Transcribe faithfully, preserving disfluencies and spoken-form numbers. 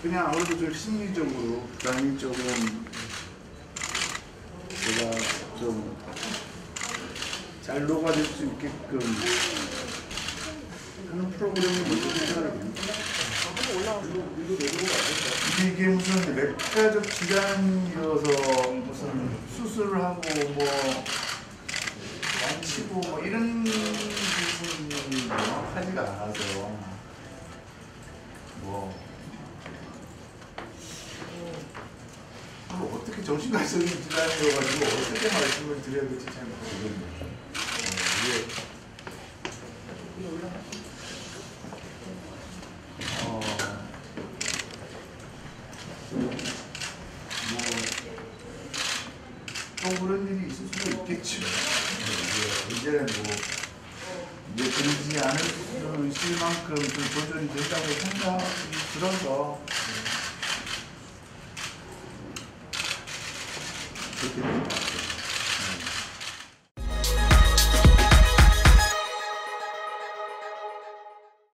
그냥 아무래도 좀 심리적으로 불안이 조금 제가 좀 잘 녹아질 수 있게끔 하는 프로그램이 먼저 생각합니다. 이게, 이게 무슨 맥가적 질환이어서 무슨 수술을 하고 뭐 다치고 뭐 이런 부분이 명확하지가 않아서 뭐 어떻게 정신과적인 질환이어가지고 어떻게 말씀을 드려야 될지 잘 모르겠네요. 어, 뭐, 또 그런 일이 있을 수도 있겠죠. 이제는 뭐, 이제 그러지 않을 만큼 좀 조절이 된다고 생각이 들어서, 그렇게 됩니다.